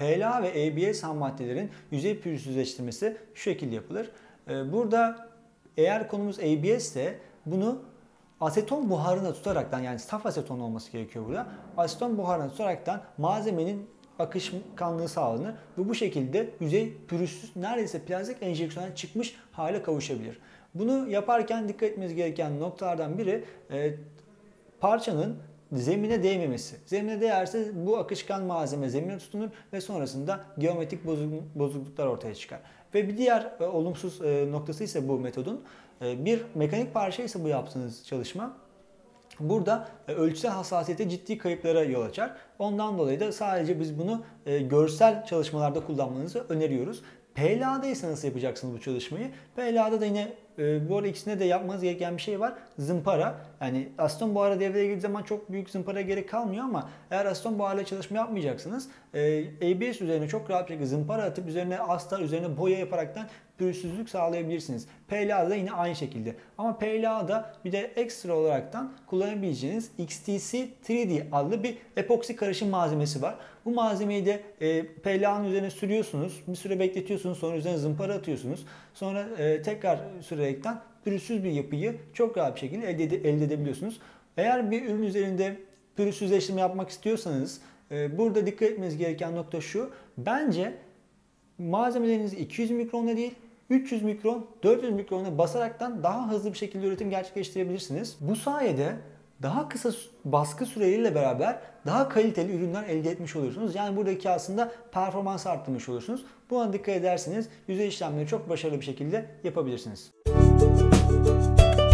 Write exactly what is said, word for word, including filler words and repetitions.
P L A ve A B S ham maddelerin yüzey pürüzsüzleştirmesi şu şekilde yapılır. Burada eğer konumuz A B S ise bunu aseton buharına tutaraktan, yani saf aseton olması gerekiyor burada. Aseton buharına tutaraktan malzemenin akışkanlığı sağlanır ve bu şekilde yüzey pürüzsüz, neredeyse plastik enjeksiyondan çıkmış hale kavuşabilir. Bunu yaparken dikkat etmeniz gereken noktalardan biri e, parçanın zemine değmemesi. Zemine değerse bu akışkan malzeme zemine tutunur ve sonrasında geometrik bozukluklar ortaya çıkar. Ve bir diğer e, olumsuz e, noktası ise bu metodun, e, bir mekanik parça ise bu yaptığınız çalışma, burada e, ölçüsel hassasiyete ciddi kayıplara yol açar. Ondan dolayı da sadece biz bunu e, görsel çalışmalarda kullanmanızı öneriyoruz. P L A'da ise nasıl yapacaksınız bu çalışmayı? P L A'da da yine e, bu arada ikisinde de yapmanız gereken bir şey var. Zımpara. Yani aseton buharı devreye girdiği zaman çok büyük zımpara gerek kalmıyor ama eğer aseton buharıyla çalışma yapmayacaksınız, e, A B S üzerine çok rahat bir şekilde zımpara atıp üzerine astar, üzerine boya yaparaktan pürüzsüzlük sağlayabilirsiniz. P L A'da da yine aynı şekilde. Ama P L A'da bir de ekstra olaraktan kullanabileceğiniz X T C üç D adlı bir epoksi karışım malzemesi var. Bu malzemeyi de e, P L A'nın üzerine sürüyorsunuz, bir süre bekletiyorsunuz, sonra üzerine zımpara atıyorsunuz. Sonra e, tekrar sürerekten pürüzsüz bir yapıyı çok rahat bir şekilde elde, ede, elde edebiliyorsunuz. Eğer bir ürün üzerinde pürüzsüzleştirme yapmak istiyorsanız e, burada dikkat etmeniz gereken nokta şu: bence malzemelerinizi iki yüz mikronla değil, üç yüz mikron, dört yüz mikronla basaraktan daha hızlı bir şekilde üretim gerçekleştirebilirsiniz. Bu sayede daha kısa baskı süreleriyle beraber daha kaliteli ürünler elde etmiş oluyorsunuz. Yani buradaki aslında performans arttırmış oluyorsunuz. Buna dikkat ederseniz yüzey işlemleri çok başarılı bir şekilde yapabilirsiniz.